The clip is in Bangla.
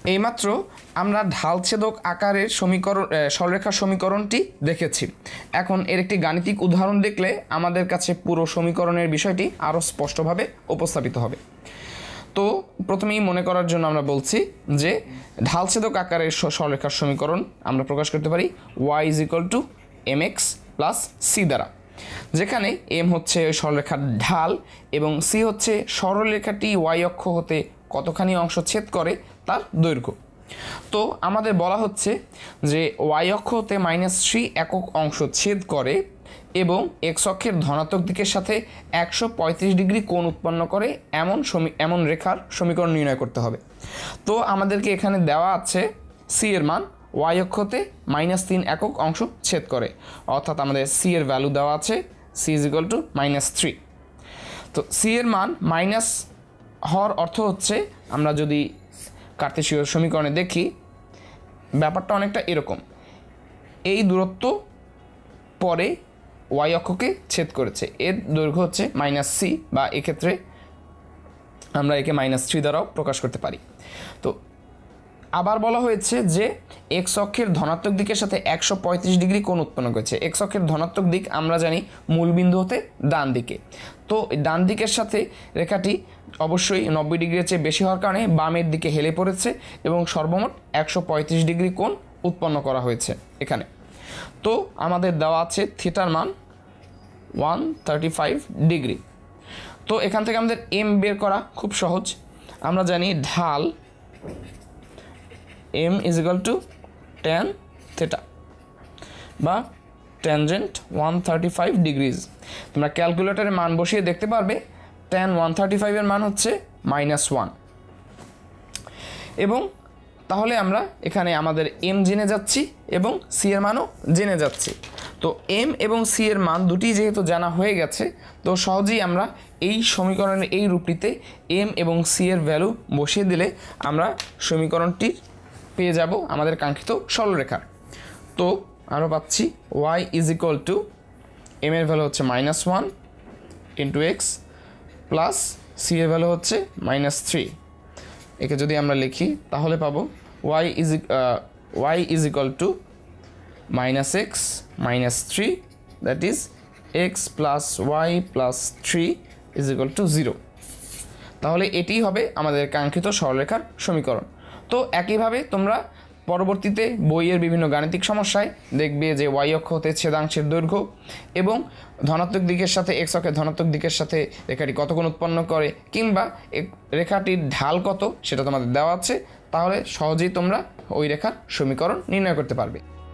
এইমাত্র আমরা ঢালছেদক আকারের সমীকরণ সরলরেখার সমীকরণটি দেখেছি। এখন এর একটি গাণিতিক উদাহরণ দেখলে আমাদের কাছে পুরো সমীকরণের বিষয়টি আরও স্পষ্টভাবে উপস্থাপিত হবে। তো প্রথমেই মনে করার জন্য আমরা বলছি যে ঢালছেদক আকারের সরলরেখার সমীকরণ আমরা প্রকাশ করতে পারি y = mx + c দ্বারা, যেখানে m হচ্ছে সরলরেখার ঢাল এবং c হচ্ছে সরলরেখাটি y অক্ষ হতে কতখানি অংশ ছেদ করে তার দৈর্ঘ্য। তো আমাদের বলা হচ্ছে যে y অক্ষ হতে -3 একক অংশ ছেদ করে এবং x অক্ষের ধনাত্মক দিকের সাথে 135 ডিগ্রি কোণ উৎপন্ন করে এমন রেখার সমীকরণ নির্ণয় করতে হবে। তো আমাদেরকে এখানে দেওয়া আছে c এর মান y অক্ষ হতে -3 একক অংশ ছেদ করে, অর্থাৎ আমাদের c এর ভ্যালু দেওয়া আছে c = -3। তো c এর মান মাইনাস হওয়ার অর্থ হচ্ছে, আমরা যদি কার্তেশীয় সমীকরণে দেখি ব্যাপারটা অনেকটা এরকম, এই দূরত্ব পরে y অক্ষকে ছেদ করেছে, এর দৈর্ঘ্য হচ্ছে -c, বা এক্ষেত্রে আমরা একে -3 দ্বারাও প্রকাশ করতে পারি। তো আবার বলা হয়েছে যে x অক্ষের ধনাত্মক দিকের সাথে 135 ডিগ্রি কোণ উৎপন্ন করেছে। x অক্ষের ধনাত্মক দিক আমরা জানি মূলবিন্দু হতে ডান দিকে, তো ডান দিকের সাথে রেখাটি অবশ্যই 90 ডিগ্রির চেয়ে বেশি হওয়ার কারণে বামের দিকে হেলে পড়েছে এবং সর্বমোট 135 ডিগ্রি কোণ উৎপন্ন করা হয়েছে এখানে। তো আমাদের দেওয়া আছে থিটার মান 135 ডিগ্রি। তো এখান থেকে আমাদের m বের করা খুব সহজ। আমরা জানি ঢাল m = tan theta বা ট্যানজেন্ট 135 ডিগ্রিজ। তোমরা ক্যালকুলেটরে মান বসিয়ে দেখতে পারবে tan 135 এর মান হচ্ছে -1। এবং তাহলে আমরা এখানে আমাদের m জেনে যাচ্ছি এবং c এর মানও জেনে যাচ্ছি। তো m এবং c এর মান দুটি যেহেতু জানা হয়ে গেছে, তো সহজেই আমরা এই সমীকরণের এই রূপটিতে m এবং c এর ভ্যালু বসিয়ে দিলে আমরা সমীকরণটি পেয়ে যাব আমাদের কাঙ্ক্ষিত সরলরেখার। তো আমরা পাচ্ছি y = m এর ভ্যালু হচ্ছে -1 × x প্লাস c এর ভ্যালু হচ্ছে -3। একে যদি আমরা লিখি তাহলে পাবো y = -x - 3, that is x + y + 3 = 0। তাহলে এটি হবে আমাদের কাঙ্ক্ষিত সরলরেখার সমীকরণ। তো একইভাবে তোমরা পরবর্তীতে বইয়ের বিভিন্ন গাণিতিক সমস্যায় দেখবে যে y অক্ষ হতে ছেদাংশের দৈর্ঘ্য এবং ধনাত্মক দিকের সাথে x অক্ষের ধনাত্মক দিকের সাথে রেখাটি কত কোণ উৎপন্ন করে কিংবা রেখাটির ঢাল কত সেটা তোমাদের দেওয়া আছে, তাহলে সহজেই তোমরা ওই রেখার সমীকরণ নির্ণয় করতে পারবে।